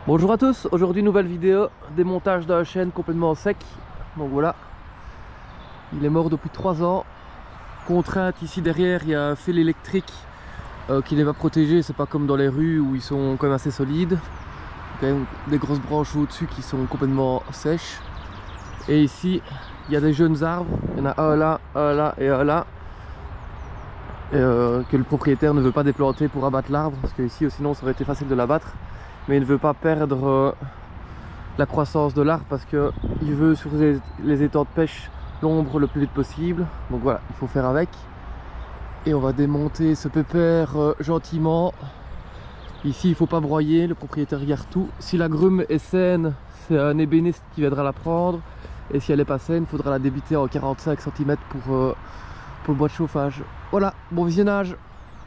Bonjour à tous, aujourd'hui nouvelle vidéo, démontage d'un chêne complètement sec. Donc voilà, il est mort depuis 3 ans. Contrainte ici derrière, il y a un fil électrique qui les va protéger, c'est pas comme dans les rues où ils sont quand même assez solides. Il y a quand même des grosses branches au-dessus qui sont complètement sèches. Et ici, il y a des jeunes arbres, il y en a un là et un là. Que le propriétaire ne veut pas déplanter pour abattre l'arbre, parce que ici sinon ça aurait été facile de l'abattre. Mais il ne veut pas perdre la croissance de l'arbre parce qu'il veut sur les étangs de pêche l'ombre le plus vite possible. Donc voilà, il faut faire avec. Et on va démonter ce pépère gentiment. Ici il ne faut pas broyer, le propriétaire regarde tout. Si la grume est saine, c'est un ébéniste qui viendra la prendre. Et si elle n'est pas saine, il faudra la débiter en 45 cm pour le bois de chauffage. Voilà, bon visionnage.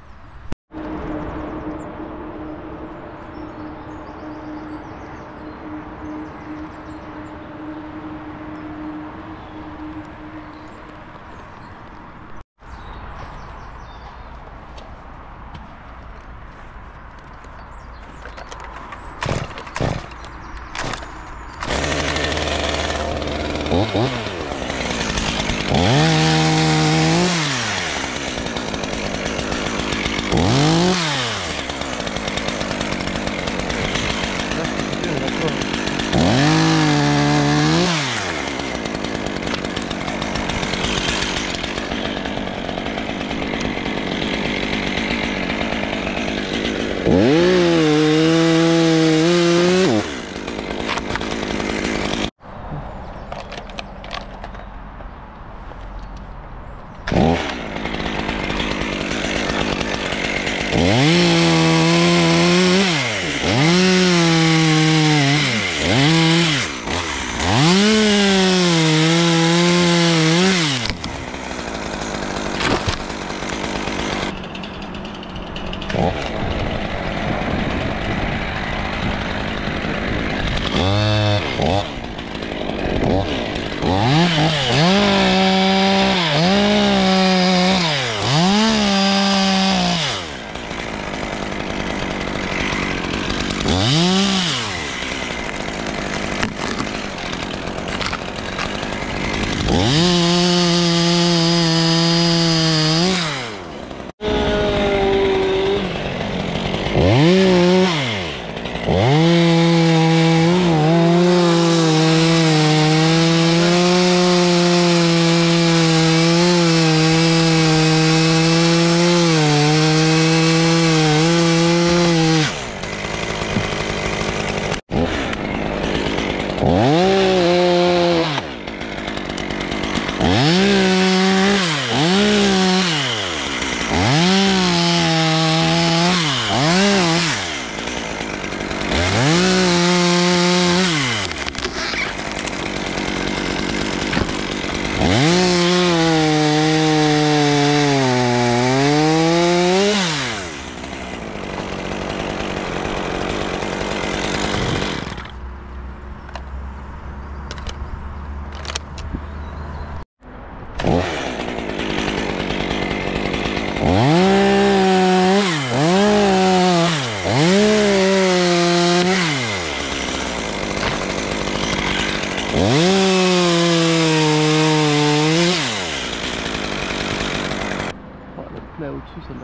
Au-dessus celle-là.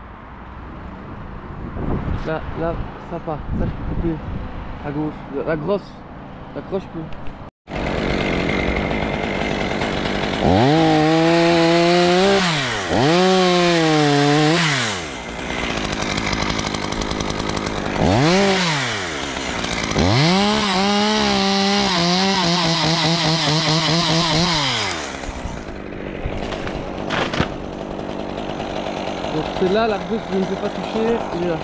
Là, ça part. Ça je peux couper à gauche. La grosse. La croche peut. Donc c'est là l'arbuste que je ne peux pas toucher, il est là.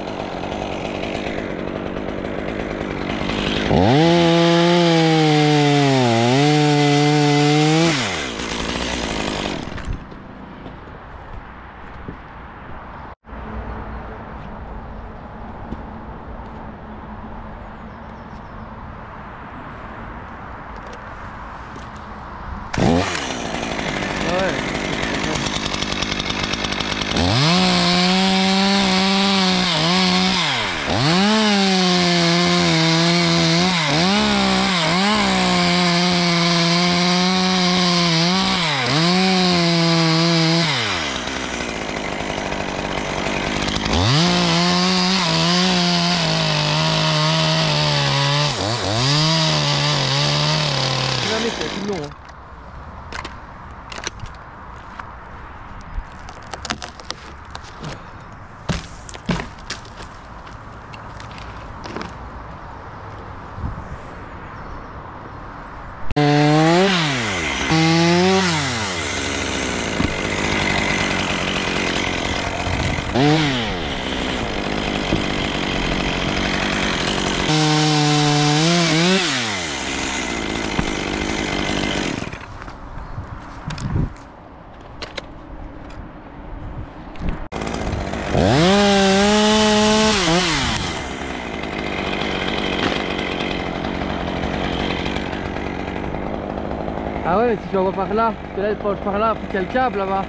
filmer, c'est tout le long. Hein. Ah ouais, mais si tu envoies par là, parce que là, il penche par là, il faut qu'il y ait le câble là-bas.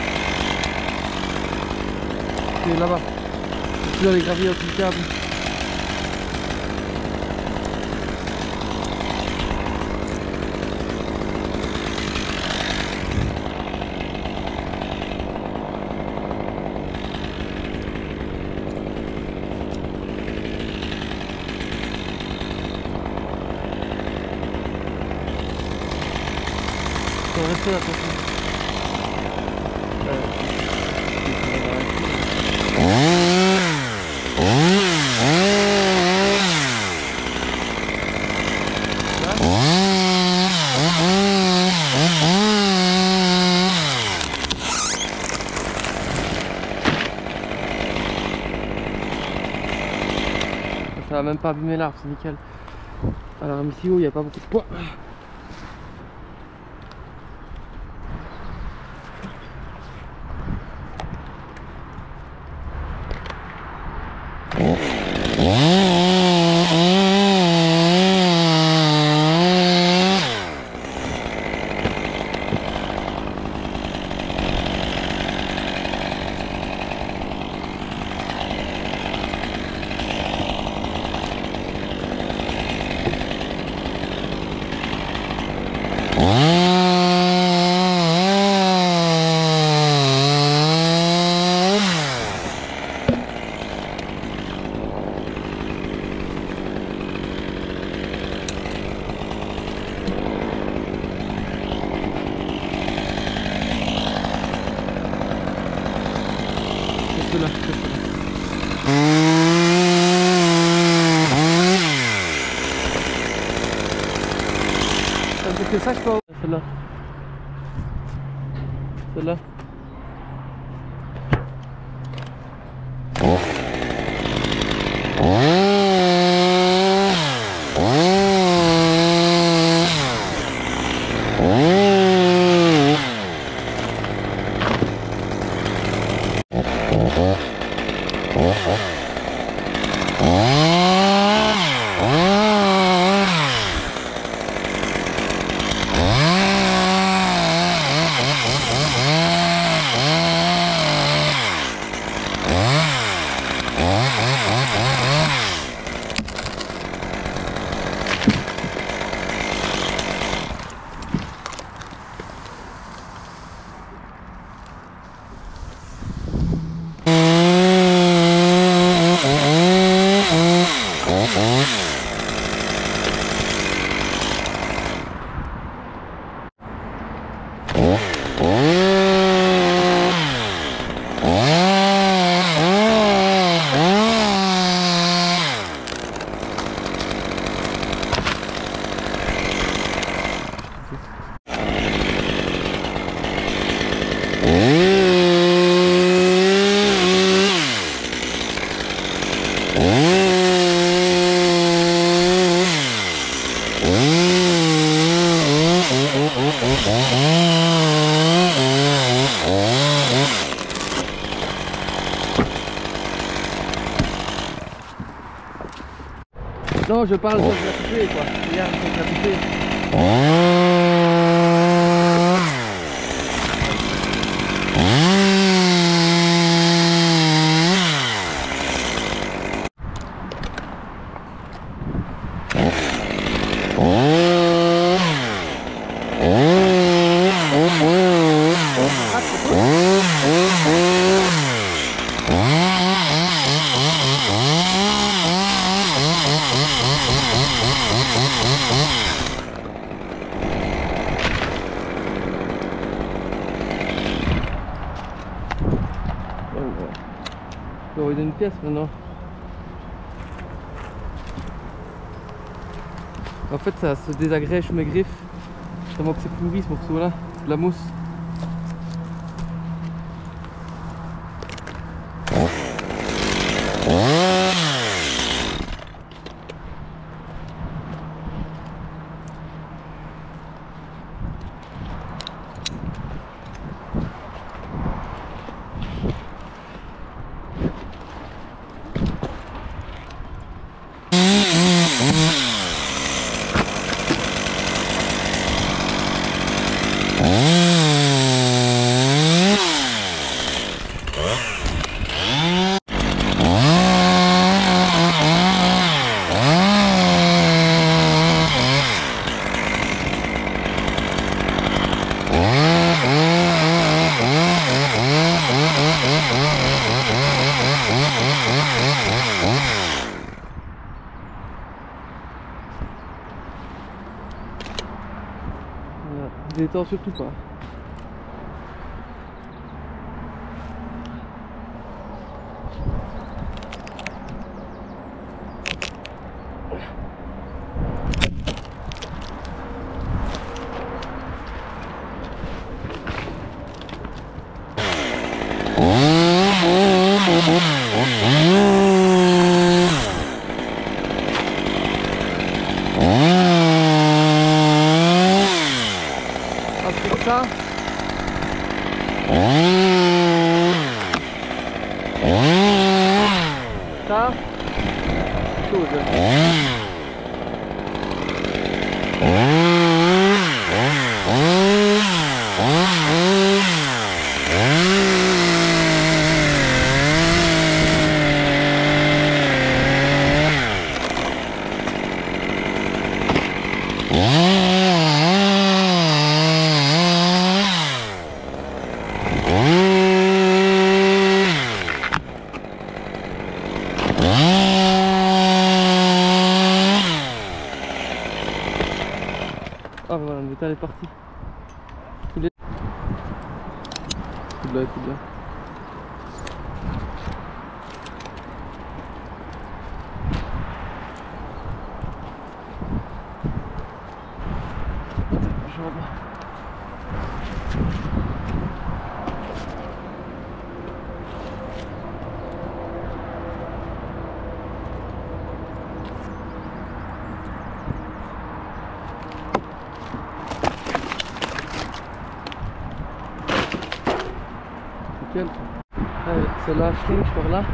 C'est là-bas. Tu dois les gravir au le câble. On va rester là, attention. Ça va même pas abîmer l'arbre, c'est nickel. Alors ici il n'y a pas beaucoup de poids. Là, que ça je peux. Celle-là. Celle-là. Non, je parle de la quoi. Regarde, la On va lui donner une pièce maintenant. En fait ça se désagrège sous mes griffes. Tellement que c'est pourri ce morceau là, de la mousse. Détends surtout pas. Ça. Ça. Chose. Ah voilà, le métal est parti. Tout là, tout là. Jambe. Allez, c'est là, je par là.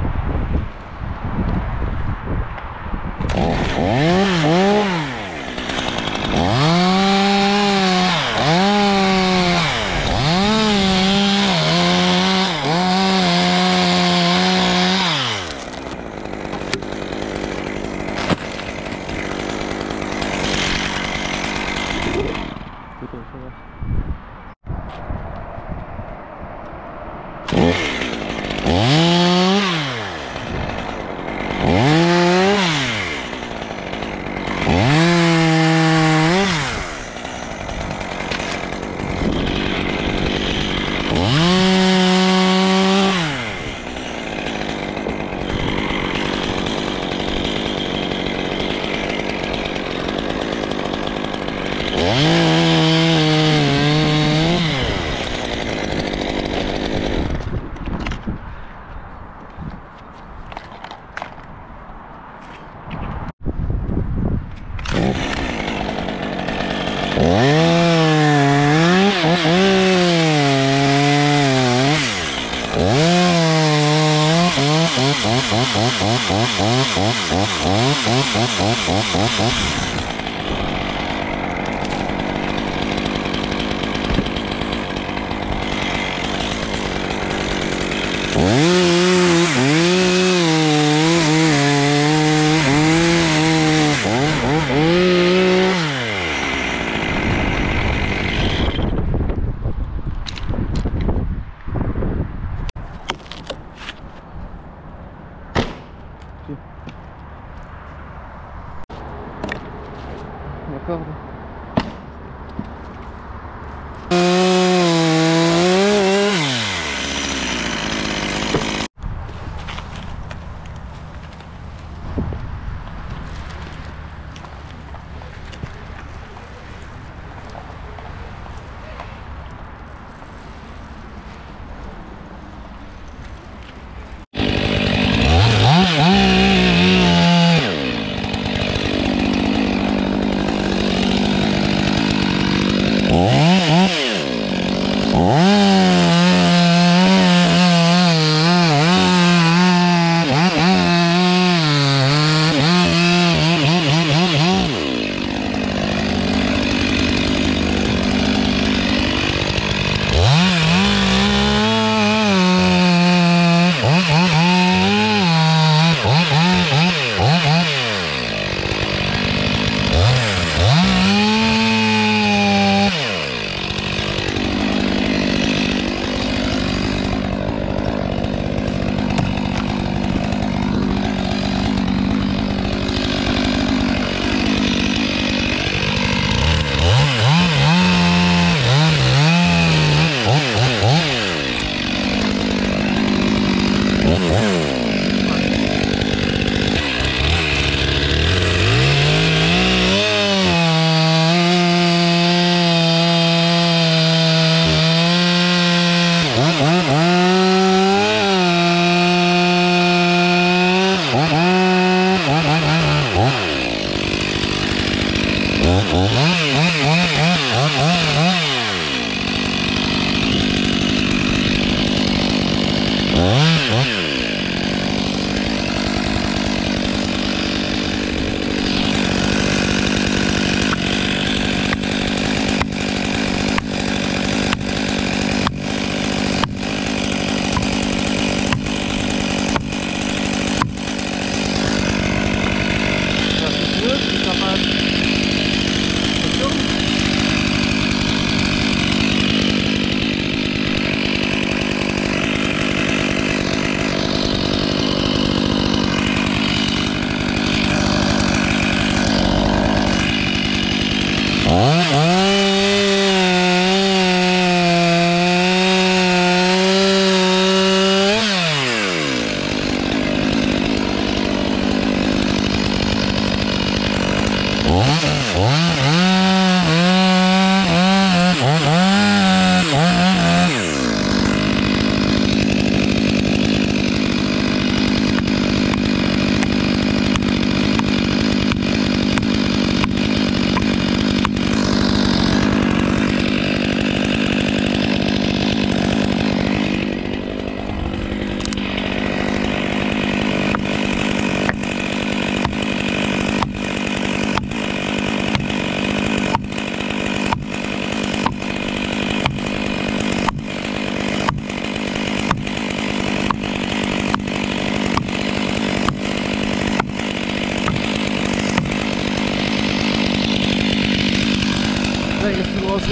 reste plus grand chose.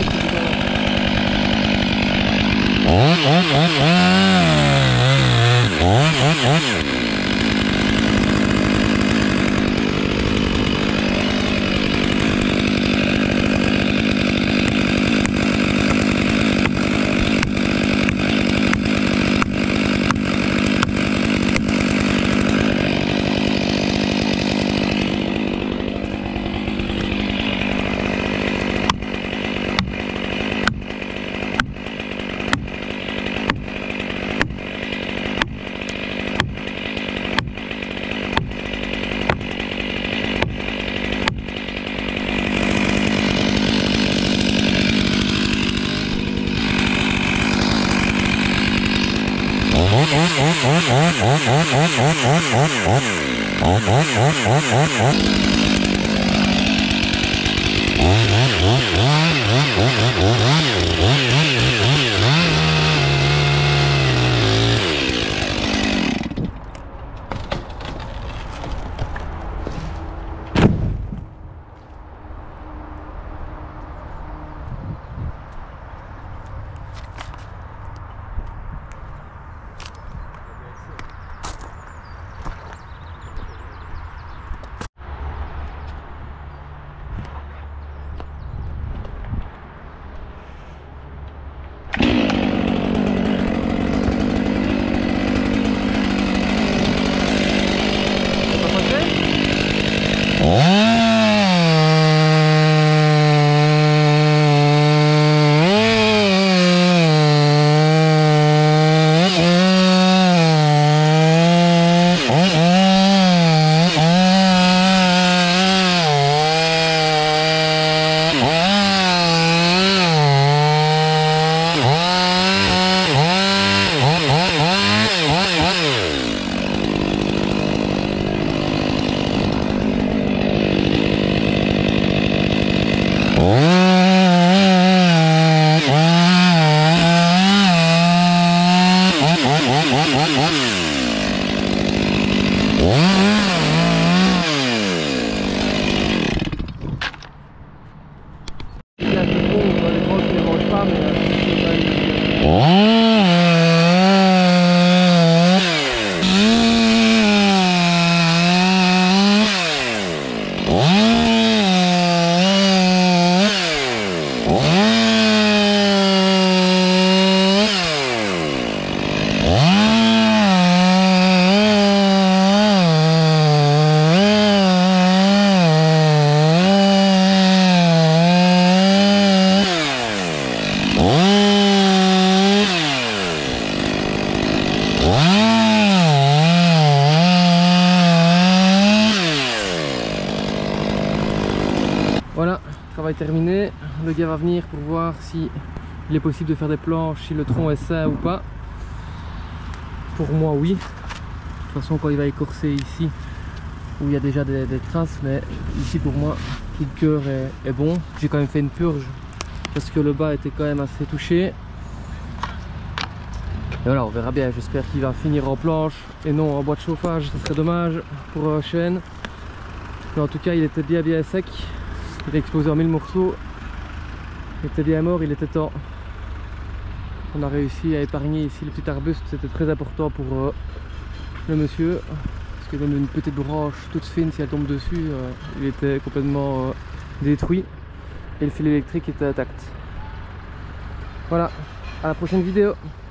Voilà, travail terminé. Le gars va venir pour voir si il est possible de faire des planches, si le tronc est sain ou pas. Pour moi, oui. De toute façon, quand il va écorcer ici, où il y a déjà des traces, mais ici pour moi, tout le cœur est bon. J'ai quand même fait une purge parce que le bas était quand même assez touché. Et voilà, on verra bien. J'espère qu'il va finir en planche et non en bois de chauffage. Ce serait dommage pour chaîne. Mais en tout cas, il était bien sec. Il a explosé en 1000 morceaux. Il était bien mort, il était temps. On a réussi à épargner ici le petit arbuste. C'était très important pour le monsieur. Parce que même une petite branche toute fine, si elle tombe dessus, il était complètement détruit. Et le fil électrique était intact. Voilà, à la prochaine vidéo.